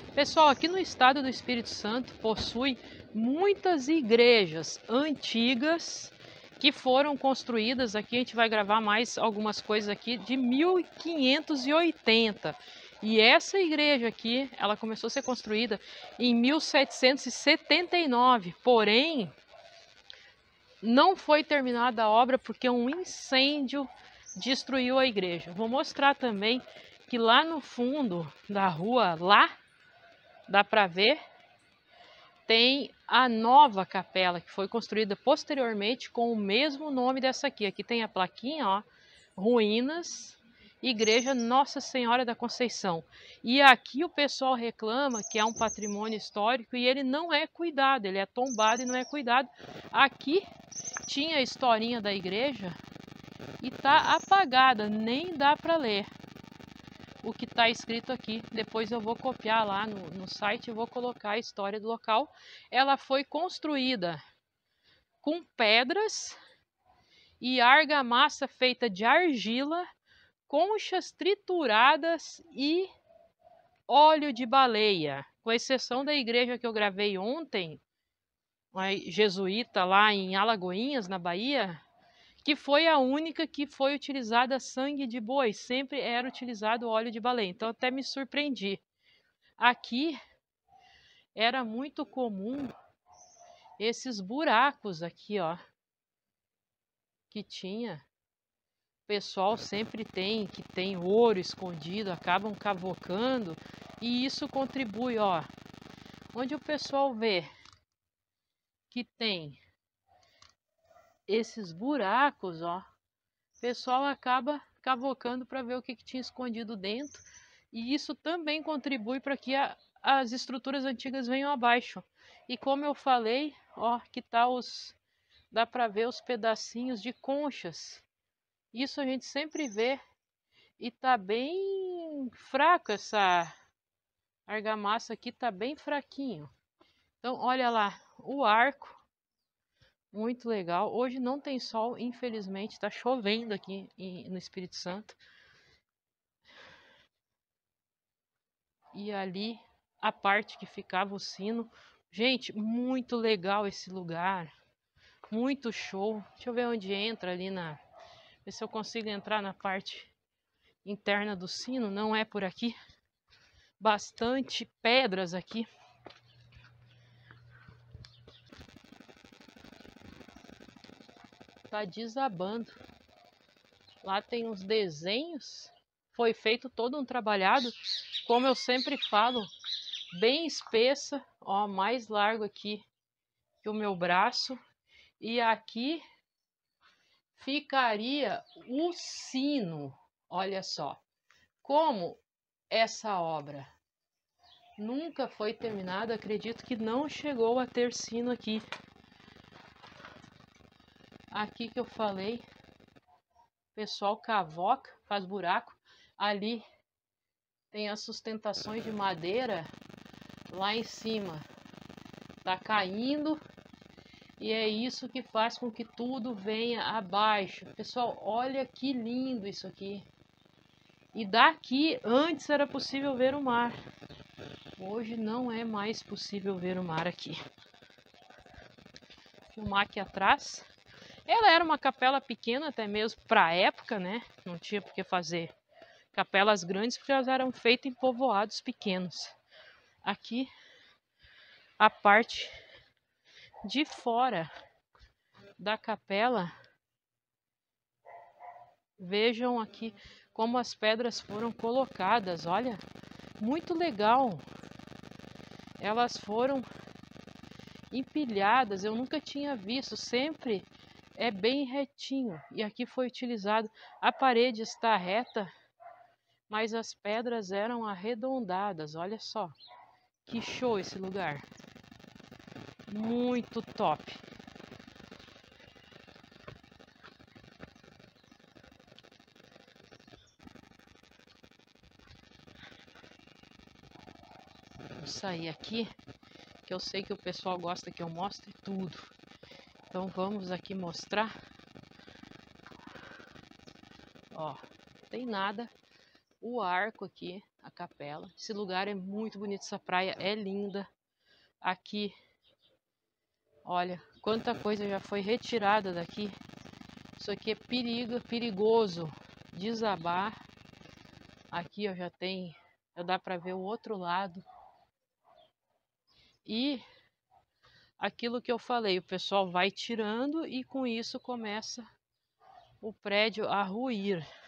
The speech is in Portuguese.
Pessoal, aqui no estado do Espírito Santo possui muitas igrejas antigas que foram construídas. Aqui a gente vai gravar mais algumas coisas aqui de 1580. E essa igreja aqui, ela começou a ser construída em 1779, porém não foi terminada a obra porque um incêndio destruiu a igreja. Vou mostrar também que lá no fundo da rua, lá, dá para ver, tem a nova capela que foi construída posteriormente com o mesmo nome dessa aqui. Aqui tem a plaquinha, ó, Ruínas, Igreja Nossa Senhora da Conceição. E aqui o pessoal reclama que é um patrimônio histórico e ele não é cuidado, ele é tombado e não é cuidado. Aqui tinha a historinha da igreja e tá apagada, nem dá para ler o que está escrito aqui. Depois eu vou copiar lá no site e vou colocar a história do local. Ela foi construída com pedras e argamassa feita de argila, conchas trituradas e óleo de baleia. Com exceção da igreja que eu gravei ontem, uma jesuíta lá em Alagoinhas, na Bahia, que foi a única que foi utilizada sangue de boi, sempre era utilizado óleo de baleia, então até me surpreendi. Aqui era muito comum esses buracos aqui, ó, que tinha. O pessoal sempre que tem ouro escondido, acabam cavocando e isso contribui, ó, onde o pessoal vê que tem esses buracos, ó, o pessoal acaba cavocando para ver o que tinha escondido dentro. E isso também contribui para que as estruturas antigas venham abaixo. E como eu falei, ó, que tá dá para ver os pedacinhos de conchas. Isso a gente sempre vê e tá bem fraco, essa argamassa aqui tá bem fraquinho. Então olha lá, o arco, muito legal. Hoje não tem sol, infelizmente, tá chovendo aqui no Espírito Santo. E ali a parte que ficava o sino. Gente, muito legal esse lugar, muito show. Deixa eu ver onde entra ali ver se eu consigo entrar na parte interna do sino. Não é por aqui. Bastante pedras aqui. Tá desabando. Lá tem uns desenhos. Foi feito todo um trabalhado, como eu sempre falo, bem espessa, ó, mais largo aqui que o meu braço. E aqui ficaria o sino. Olha só, como essa obra nunca foi terminada, acredito que não chegou a ter sino aqui. Aqui que eu falei, o pessoal cavoca, faz buraco. Ali tem as sustentações de madeira, lá em cima tá caindo. E é isso que faz com que tudo venha abaixo. Pessoal, olha que lindo isso aqui. E daqui, antes era possível ver o mar. Hoje não é mais possível ver o mar aqui. Vou filmar aqui atrás. Ela era uma capela pequena até mesmo para a época, né? Não tinha por que fazer capelas grandes porque elas eram feitas em povoados pequenos. Aqui, a parte de fora da capela. Vejam aqui como as pedras foram colocadas, olha, muito legal. Elas foram empilhadas, eu nunca tinha visto, sempre é bem retinho. E aqui foi utilizado, a parede está reta, mas as pedras eram arredondadas, olha só. Que show esse lugar. Muito top. Vou sair aqui, que eu sei que o pessoal gosta que eu mostre tudo. Então vamos aqui mostrar. Ó, tem nada. O arco aqui, a capela. Esse lugar é muito bonito, essa praia é linda. Aqui, olha, quanta coisa já foi retirada daqui. Isso aqui é perigoso desabar. Aqui, ó, já dá para ver o outro lado. E aquilo que eu falei, o pessoal vai tirando e com isso começa o prédio a ruir.